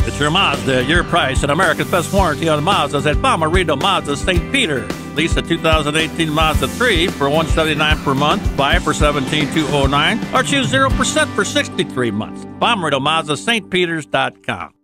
It's your Mazda, your price, and America's best warranty on Mazdas at BomMZD Mazda St. Peter. Lease a 2018 Mazda 3 for $179 per month, buy it for $17,209, or choose 0% for 63 months. BomMZD Mazda St. Peters.com.